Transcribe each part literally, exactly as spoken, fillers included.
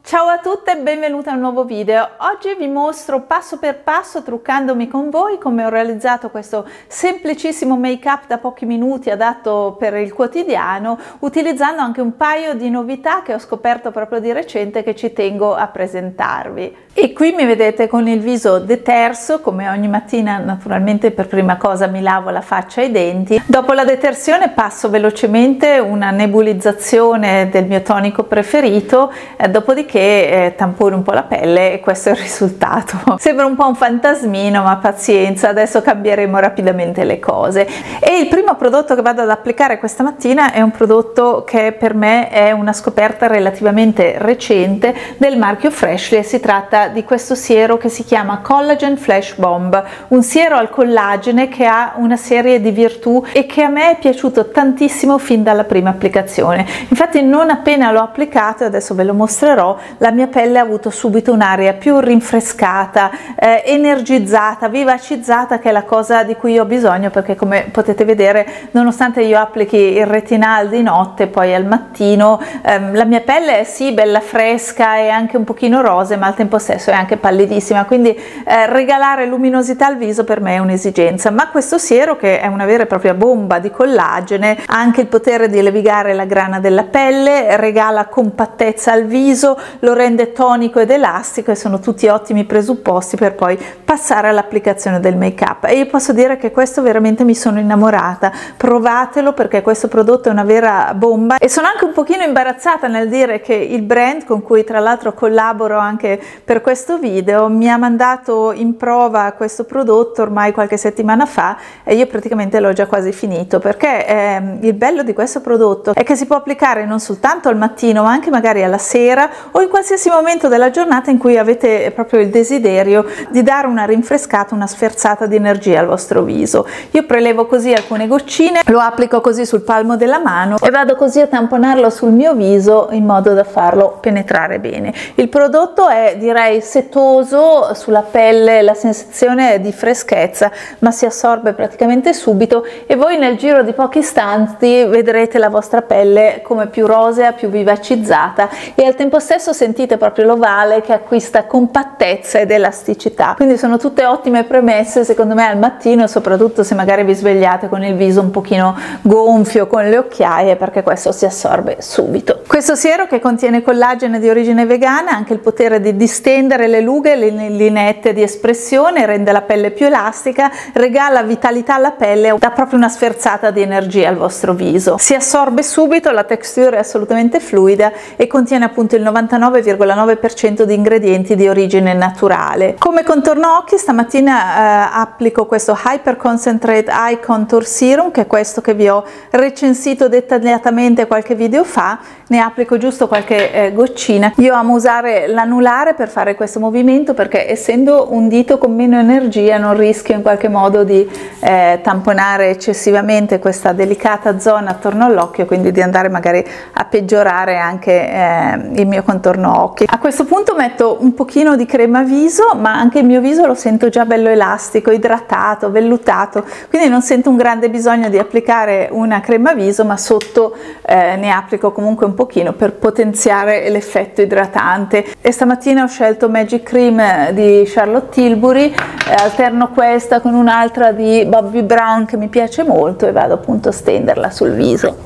Ciao a tutte e benvenute a un nuovo video. Oggi vi mostro passo per passo, truccandomi con voi, come ho realizzato questo semplicissimo make up da pochi minuti adatto per il quotidiano, utilizzando anche un paio di novità che ho scoperto proprio di recente che ci tengo a presentarvi. E qui mi vedete con il viso deterso, come ogni mattina naturalmente per prima cosa mi lavo la faccia e i denti. Dopo la detersione passo velocemente una nebulizzazione del mio tonico preferito, eh, dopodiché eh, tampone un po' la pelle e questo è il risultato. Sembra un po' un fantasmino, ma pazienza, adesso cambieremo rapidamente le cose. E il primo prodotto che vado ad applicare questa mattina è un prodotto che per me è una scoperta relativamente recente del marchio Freshly, e si tratta di questo siero che si chiama Collagen Flash Bomb, un siero al collagene che ha una serie di virtù e che a me è piaciuto tantissimo fin dalla prima applicazione. Infatti non appena l'ho applicato, adesso ve lo mostrerò, la mia pelle ha avuto subito un'aria più rinfrescata, eh, energizzata, vivacizzata, che è la cosa di cui ho bisogno, perché come potete vedere, nonostante io applichi il retinal di notte, poi al mattino ehm, la mia pelle è sì bella fresca e anche un pochino rosea, ma al tempo stesso è anche pallidissima, quindi eh, regalare luminosità al viso per me è un'esigenza. Ma questo siero, che è una vera e propria bomba di collagene, ha anche il potere di levigare la grana della pelle, regala compattezza al viso, lo rende tonico ed elastico, e sono tutti ottimi presupposti per poi passare all'applicazione del make up. E io posso dire che questo veramente mi sono innamorata. Provatelo, perché questo prodotto è una vera bomba, e sono anche un pochino imbarazzata nel dire che il brand con cui tra l'altro collaboro anche per questo video mi ha mandato in prova questo prodotto ormai qualche settimana fa, e io praticamente l'ho già quasi finito, perché ehm, il bello di questo prodotto è che si può applicare non soltanto al mattino, ma anche magari alla sera o in qualsiasi momento della giornata in cui avete proprio il desiderio di dare una rinfrescata, una sferzata di energia al vostro viso. Io prelevo così alcune goccine, lo applico così sul palmo della mano e vado così a tamponarlo sul mio viso in modo da farlo penetrare bene. Il prodotto è, direi, setoso sulla pelle, la sensazione è di freschezza, ma si assorbe praticamente subito, e voi nel giro di pochi istanti vedrete la vostra pelle come più rosea, più vivacizzata, e al tempo stesso sentite proprio l'ovale che acquista compattezza ed elasticità. Quindi sono tutte ottime premesse secondo me al mattino, soprattutto se magari vi svegliate con il viso un pochino gonfio, con le occhiaie, perché questo si assorbe subito. Questo siero, che contiene collagene di origine vegana, ha anche il potere di distendere le rughe, le lineette di espressione, rende la pelle più elastica, regala vitalità alla pelle, dà proprio una sferzata di energia al vostro viso. Si assorbe subito, la texture è assolutamente fluida e contiene appunto il novantanove virgola nove per cento di ingredienti di origine naturale. Come contorno occhi stamattina eh, applico questo Hyper Concentrate Eye Contour Serum, che è questo che vi ho recensito dettagliatamente qualche video fa. Ne applico giusto qualche eh, goccina. Io amo usare l'anulare per fare questo movimento, perché essendo un dito con meno energia non rischio in qualche modo di eh, tamponare eccessivamente questa delicata zona attorno all'occhio, quindi di andare magari a peggiorare anche eh, il mio contorno occhi. A questo punto metto un pochino di crema viso, ma anche il mio viso lo sento già bello elastico, idratato, vellutato, quindi non sento un grande bisogno di applicare una crema viso, ma sotto eh, ne applico comunque un pochino per potenziare l'effetto idratante. E stamattina ho scelto Magic Cream di Charlotte Tilbury, eh, alterno questa con un'altra di Bobbi Brown che mi piace molto, e vado appunto a stenderla sul viso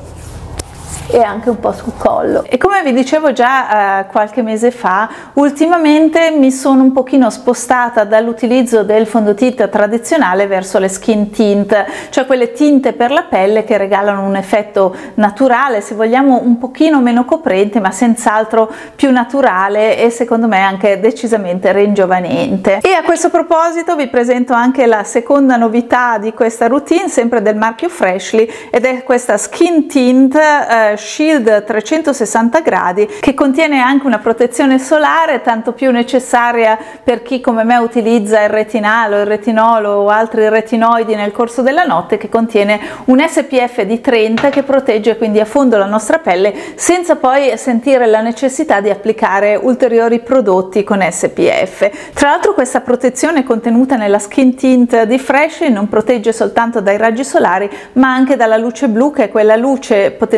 e anche un po' sul collo. E come vi dicevo già eh, qualche mese fa, ultimamente mi sono un pochino spostata dall'utilizzo del fondotinta tradizionale verso le skin tint, cioè quelle tinte per la pelle che regalano un effetto naturale, se vogliamo un pochino meno coprente, ma senz'altro più naturale, e secondo me anche decisamente ringiovanente. E a questo proposito vi presento anche la seconda novità di questa routine, sempre del marchio Freshly, ed è questa skin tint eh, Shield trecentosessanta gradi, che contiene anche una protezione solare, tanto più necessaria per chi come me utilizza il retinalo, il retinolo o altri retinoidi nel corso della notte, che contiene un S P F di trenta che protegge quindi a fondo la nostra pelle senza poi sentire la necessità di applicare ulteriori prodotti con S P F. Tra l'altro questa protezione contenuta nella skin tint di Freshly non protegge soltanto dai raggi solari, ma anche dalla luce blu, che è quella luce potenzialmente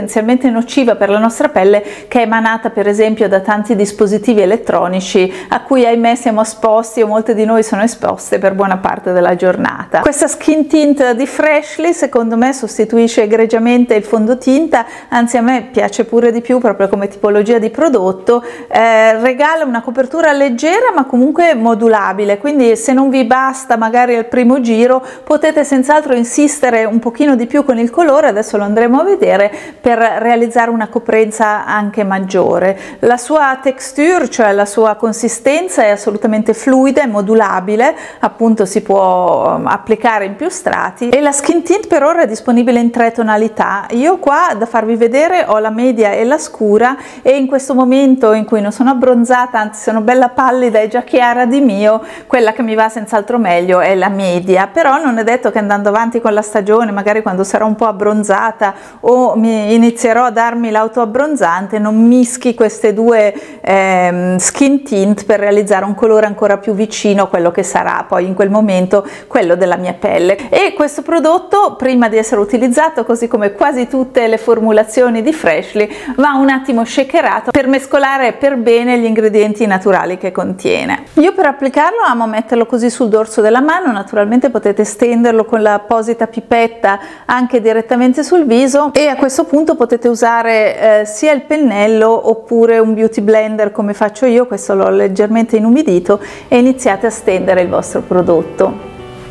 estremamente nociva per la nostra pelle, che è emanata per esempio da tanti dispositivi elettronici a cui ahimè siamo esposti, o molte di noi sono esposte per buona parte della giornata. Questa skin tint di Freshly secondo me sostituisce egregiamente il fondotinta, anzi a me piace pure di più proprio come tipologia di prodotto. Eh, regala una copertura leggera ma comunque modulabile, quindi se non vi basta magari al primo giro potete senz'altro insistere un pochino di più con il colore, adesso lo andremo a vedere, per realizzare una coprenza anche maggiore. La sua texture, cioè la sua consistenza, è assolutamente fluida e modulabile, appunto si può applicare in più strati, e la skin tint per ora è disponibile in tre tonalità. Io qua da farvi vedere ho la media e la scura, e in questo momento in cui non sono abbronzata, anzi sono bella pallida e già chiara di mio, quella che mi va senz'altro meglio è la media. Però non è detto che andando avanti con la stagione, magari quando sarò un po' abbronzata o mi inizierò a darmi l'autoabbronzante, non mischi queste due ehm, skin tint per realizzare un colore ancora più vicino a quello che sarà poi in quel momento quello della mia pelle. E questo prodotto, prima di essere utilizzato, così come quasi tutte le formulazioni di Freshly, va un attimo shakerato per mescolare per bene gli ingredienti naturali che contiene. Io per applicarlo amo metterlo così sul dorso della mano, naturalmente potete stenderlo con l'apposita pipetta anche direttamente sul viso, e a questo punto potete usare eh, sia il pennello oppure un beauty blender come faccio io. Questo l'ho leggermente inumidito, e iniziate a stendere il vostro prodotto.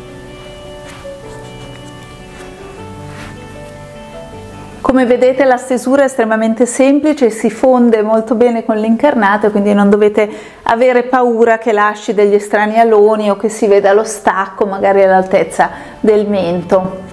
Come vedete la stesura è estremamente semplice, si fonde molto bene con l'incarnato, quindi non dovete avere paura che lasci degli strani aloni o che si veda lo stacco magari all'altezza del mento.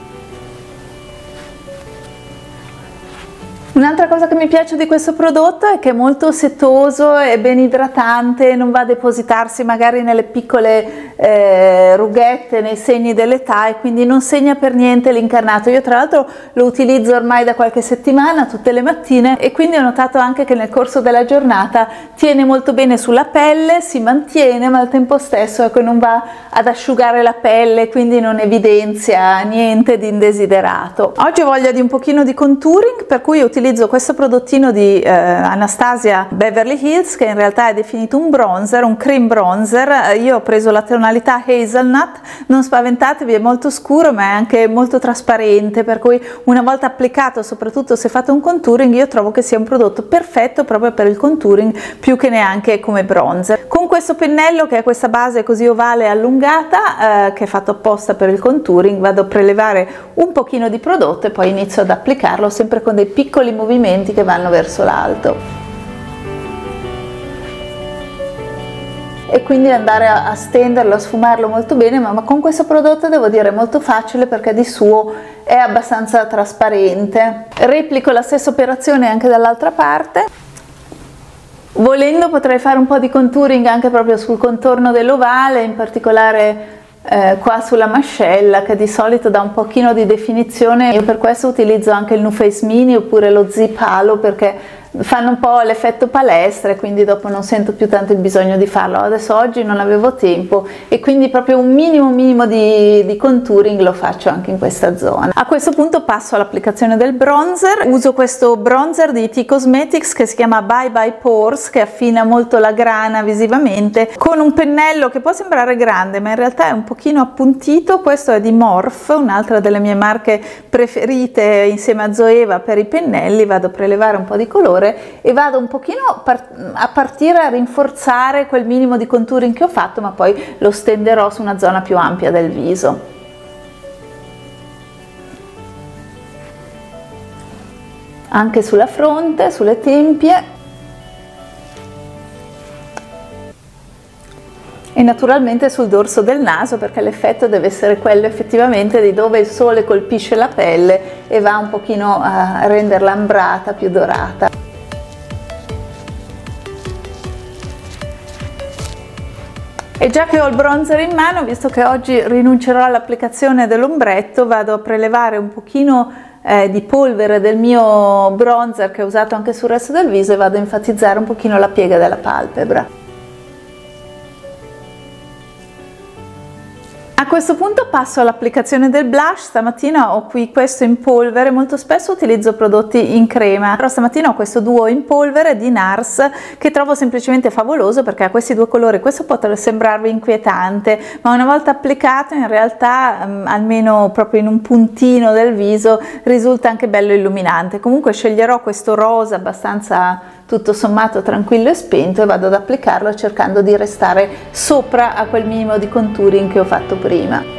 Un'altra cosa che mi piace di questo prodotto è che è molto setoso e ben idratante, non va a depositarsi magari nelle piccole eh, rughette, nei segni dell'età, e quindi non segna per niente l'incarnato. Io tra l'altro lo utilizzo ormai da qualche settimana tutte le mattine, e quindi ho notato anche che nel corso della giornata tiene molto bene sulla pelle, si mantiene, ma al tempo stesso ecco, non va ad asciugare la pelle, quindi non evidenzia niente di indesiderato. Oggi ho voglia di un pochino di contouring, per cui utilizzo utilizzo questo prodottino di eh, Anastasia Beverly Hills, che in realtà è definito un bronzer, un cream bronzer. Io ho preso la tonalità Hazelnut, non spaventatevi, è molto scuro ma è anche molto trasparente, per cui una volta applicato, soprattutto se fate un contouring, io trovo che sia un prodotto perfetto proprio per il contouring, più che neanche come bronzer. Con questo pennello, che è questa base così ovale e allungata, eh, che è fatto apposta per il contouring, vado a prelevare un pochino di prodotto e poi inizio ad applicarlo sempre con dei piccoli movimenti che vanno verso l'alto, e quindi andare a, a stenderlo, a sfumarlo molto bene. Ma, ma con questo prodotto devo dire è molto facile, perché di suo è abbastanza trasparente. Replico la stessa operazione anche dall'altra parte. Volendo potrei fare un po' di contouring anche proprio sul contorno dell'ovale, in particolare Eh, qua sulla mascella, che di solito dà un pochino di definizione. Io per questo utilizzo anche il NuFace Mini oppure lo Zip Halo, perché fanno un po' l'effetto palestra, e quindi dopo non sento più tanto il bisogno di farlo. Adesso oggi non avevo tempo, e quindi proprio un minimo minimo di, di contouring lo faccio anche in questa zona. A questo punto passo all'applicazione del bronzer. Uso questo bronzer di T Cosmetics che si chiama Bye Bye Pores, che affina molto la grana visivamente, con un pennello che può sembrare grande ma in realtà è un pochino appuntito. Questo è di Morphe, un'altra delle mie marche preferite insieme a Zoeva per i pennelli. Vado a prelevare un po' di colore e vado un pochino a partire a rinforzare quel minimo di contouring che ho fatto, ma poi lo stenderò su una zona più ampia del viso. Anche sulla fronte, sulle tempie, e naturalmente sul dorso del naso, perché l'effetto deve essere quello effettivamente di dove il sole colpisce la pelle e va un pochino a renderla ambrata, più dorata. E già che ho il bronzer in mano, visto che oggi rinuncerò all'applicazione dell'ombretto, vado a prelevare un pochino eh, di polvere del mio bronzer che ho usato anche sul resto del viso, e vado a enfatizzare un pochino la piega della palpebra. A questo punto passo all'applicazione del blush. Stamattina ho qui questo in polvere, molto spesso utilizzo prodotti in crema, però stamattina ho questo duo in polvere di NARS che trovo semplicemente favoloso perché ha questi due colori. Questo può sembrarvi inquietante, ma una volta applicato in realtà um, almeno proprio in un puntino del viso risulta anche bello illuminante. Comunque sceglierò questo rosa abbastanza tutto sommato tranquillo e spento e vado ad applicarlo cercando di restare sopra a quel minimo di contouring che ho fatto prima.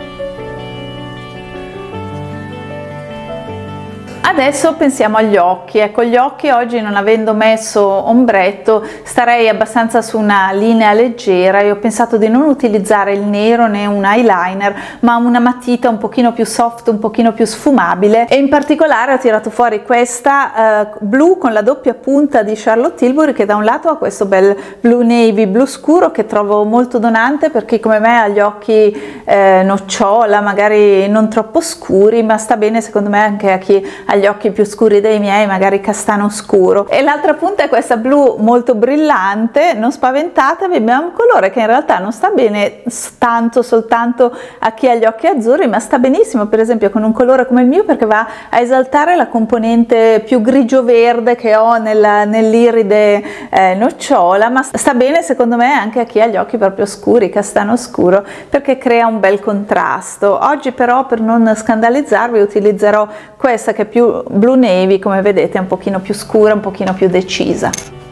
Adesso pensiamo agli occhi. Ecco, gli occhi oggi, non avendo messo ombretto, starei abbastanza su una linea leggera e ho pensato di non utilizzare il nero né un eyeliner, ma una matita un pochino più soft, un pochino più sfumabile, e in particolare ho tirato fuori questa uh, blu con la doppia punta di Charlotte Tilbury, che da un lato ha questo bel blu navy, blu scuro, che trovo molto donante per chi come me ha gli occhi eh, nocciola, magari non troppo scuri, ma sta bene secondo me anche a chi ha gli occhi più scuri dei miei, magari castano scuro. E l'altra punta è questa blu molto brillante. Non spaventatevi, ma è un colore che in realtà non sta bene tanto soltanto a chi ha gli occhi azzurri, ma sta benissimo per esempio con un colore come il mio, perché va a esaltare la componente più grigio verde che ho nell'iride eh, nocciola, ma sta bene secondo me anche a chi ha gli occhi proprio scuri, castano scuro, perché crea un bel contrasto. Oggi però, per non scandalizzarvi, utilizzerò questa che è più blu navy, come vedete, è un pochino più scura, un pochino più decisa.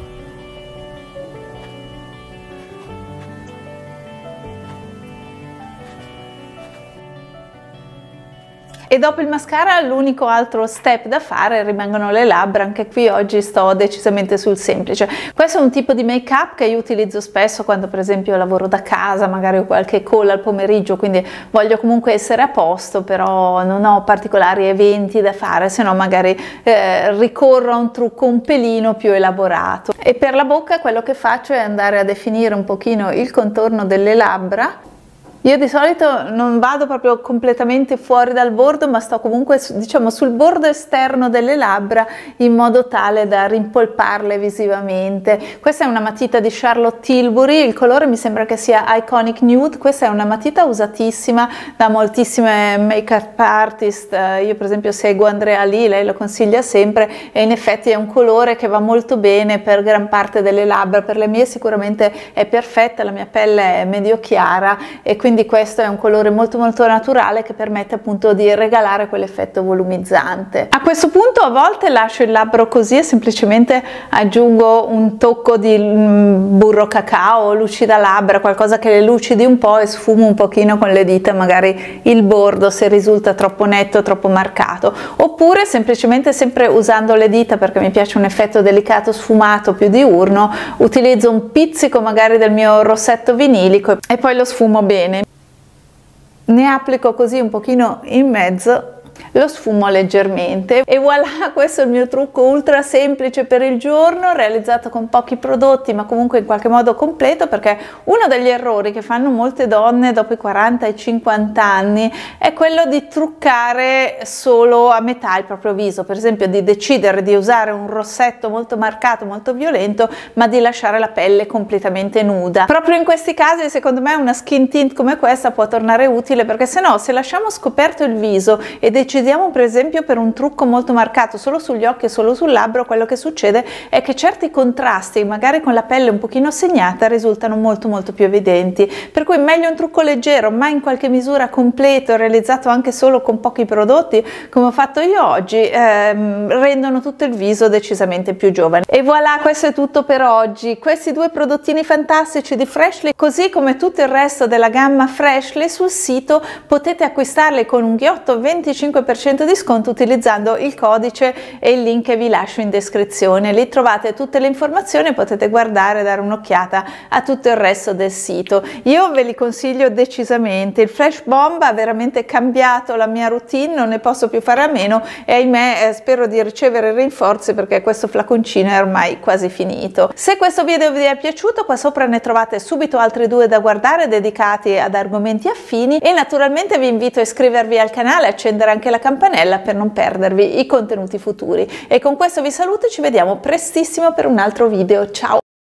E dopo il mascara l'unico altro step da fare rimangono le labbra. Anche qui oggi sto decisamente sul semplice. Questo è un tipo di make up che io utilizzo spesso quando per esempio lavoro da casa, magari ho qualche call al pomeriggio, quindi voglio comunque essere a posto, però non ho particolari eventi da fare, se no magari eh, ricorro a un trucco un pelino più elaborato. E per la bocca quello che faccio è andare a definire un pochino il contorno delle labbra. Io di solito non vado proprio completamente fuori dal bordo, ma sto comunque, diciamo, sul bordo esterno delle labbra, in modo tale da rimpolparle visivamente. Questa è una matita di Charlotte Tilbury, il colore mi sembra che sia Iconic Nude. Questa è una matita usatissima da moltissime make-up artist. Io per esempio seguo Andrea Lee, lei lo consiglia sempre, e in effetti è un colore che va molto bene per gran parte delle labbra. Per le mie sicuramente è perfetta, la mia pelle è medio chiara e quindi Quindi questo è un colore molto molto naturale che permette appunto di regalare quell'effetto volumizzante. A questo punto a volte lascio il labbro così e semplicemente aggiungo un tocco di burro cacao, lucida labbra, qualcosa che le lucidi un po', e sfumo un pochino con le dita magari il bordo se risulta troppo netto, troppo marcato. Oppure semplicemente, sempre usando le dita perché mi piace un effetto delicato, sfumato, più diurno, utilizzo un pizzico magari del mio rossetto vinilico e poi lo sfumo bene. Ne applico così un pochino in mezzo, lo sfumo leggermente e voilà, questo è il mio trucco ultra semplice per il giorno, realizzato con pochi prodotti ma comunque in qualche modo completo, perché uno degli errori che fanno molte donne dopo i quaranta e cinquanta anni è quello di truccare solo a metà il proprio viso, per esempio di decidere di usare un rossetto molto marcato, molto violento, ma di lasciare la pelle completamente nuda. Proprio in questi casi secondo me una skin tint come questa può tornare utile, perché se no, se lasciamo scoperto il viso e decidiamo per esempio per un trucco molto marcato solo sugli occhi e solo sul labbro, quello che succede è che certi contrasti magari con la pelle un pochino segnata risultano molto molto più evidenti, per cui meglio un trucco leggero ma in qualche misura completo, realizzato anche solo con pochi prodotti come ho fatto io oggi, ehm, rendono tutto il viso decisamente più giovane. E voilà, questo è tutto per oggi. Questi due prodottini fantastici di Freshly, così come tutto il resto della gamma Freshly, sul sito potete acquistarli con un ghiotto venticinque per cento di sconto utilizzando il codice e il link che vi lascio in descrizione. Lì trovate tutte le informazioni e potete guardare e dare un'occhiata a tutto il resto del sito. Io ve li consiglio decisamente. Il Flash Bomb ha veramente cambiato la mia routine, non ne posso più fare a meno e ahimè eh, spero di ricevere rinforzi perché questo flaconcino è ormai quasi finito. Se questo video vi è piaciuto, qua sopra ne trovate subito altri due da guardare dedicati ad argomenti affini e naturalmente vi invito a iscrivervi al canale e accendere anche la campanella per non perdervi i contenuti futuri. E con questo vi saluto e ci vediamo prestissimo per un altro video. Ciao!